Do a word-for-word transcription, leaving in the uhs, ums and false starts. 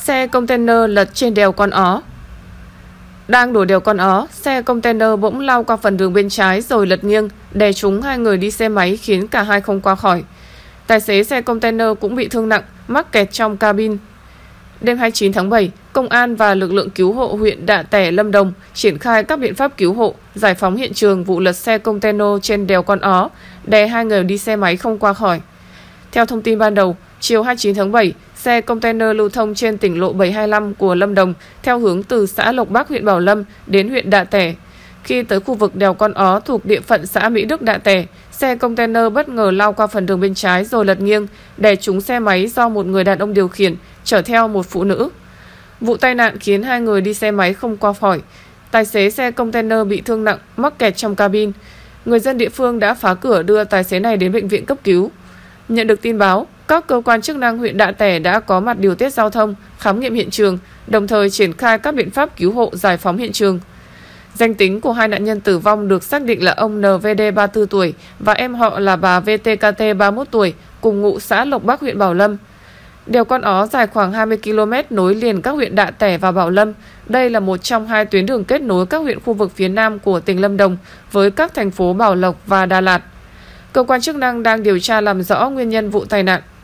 Xe container lật trên đèo Con Ó. Đang đổ đèo Con Ó, xe container bỗng lao qua phần đường bên trái rồi lật nghiêng, đè trúng hai người đi xe máy khiến cả hai không qua khỏi. Tài xế xe container cũng bị thương nặng, mắc kẹt trong cabin. Đêm hai mươi chín tháng bảy, công an và lực lượng cứu hộ huyện Đạ Tẻ, Lâm Đồng triển khai các biện pháp cứu hộ, giải phóng hiện trường vụ lật xe container trên đèo Con Ó, đè hai người đi xe máy không qua khỏi. Theo thông tin ban đầu, chiều hai mươi chín tháng bảy, xe container lưu thông trên tỉnh lộ bảy hai lăm của Lâm Đồng theo hướng từ xã Lộc Bắc, huyện Bảo Lâm đến huyện Đạ Tẻ. Khi tới khu vực đèo Con Ó thuộc địa phận xã Mỹ Đức, Đạ Tẻ, xe container bất ngờ lao qua phần đường bên trái rồi lật nghiêng, đè trúng xe máy do một người đàn ông điều khiển, chở theo một phụ nữ. Vụ tai nạn khiến hai người đi xe máy không qua khỏi. Tài xế xe container bị thương nặng, mắc kẹt trong cabin. Người dân địa phương đã phá cửa đưa tài xế này đến bệnh viện cấp cứu. Nhận được tin báo, các cơ quan chức năng huyện Đạ Tẻ đã có mặt điều tiết giao thông, khám nghiệm hiện trường, đồng thời triển khai các biện pháp cứu hộ, giải phóng hiện trường. Danh tính của hai nạn nhân tử vong được xác định là ông en vê đê ba mươi tư tuổi và em họ là bà vê tê ca tê ba mươi mốt tuổi, cùng ngụ xã Lộc Bắc, huyện Bảo Lâm. Đèo Con Ó dài khoảng hai mươi ki lô mét nối liền các huyện Đạ Tẻ và Bảo Lâm. Đây là một trong hai tuyến đường kết nối các huyện khu vực phía Nam của tỉnh Lâm Đồng với các thành phố Bảo Lộc và Đà Lạt. Cơ quan chức năng đang điều tra làm rõ nguyên nhân vụ tai nạn.